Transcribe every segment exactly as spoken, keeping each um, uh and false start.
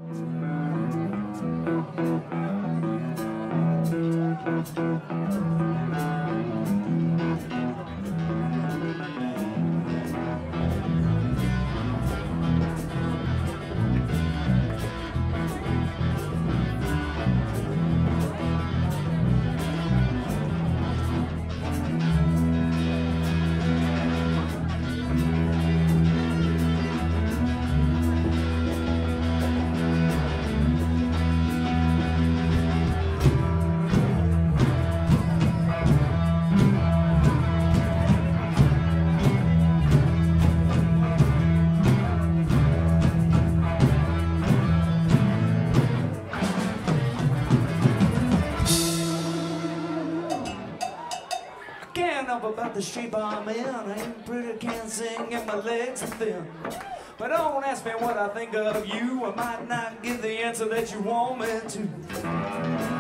Can't help about the shape I'm in. I ain't pretty, can't sing, and my legs are thin. But don't ask me what I think of you. I might not give the answer that you want me to.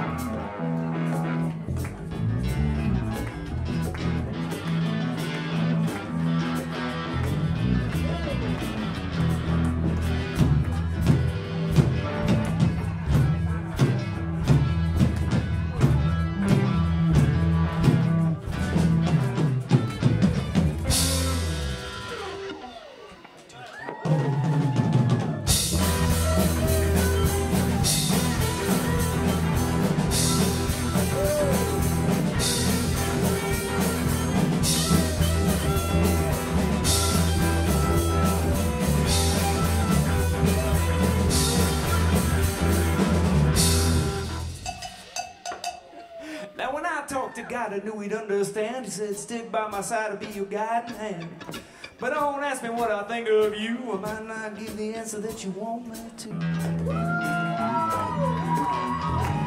Now when I talked to God, I knew he'd understand. He said, stick by my side and be your guiding hand. But don't ask me what I think of you. I might not give the answer that you want me to.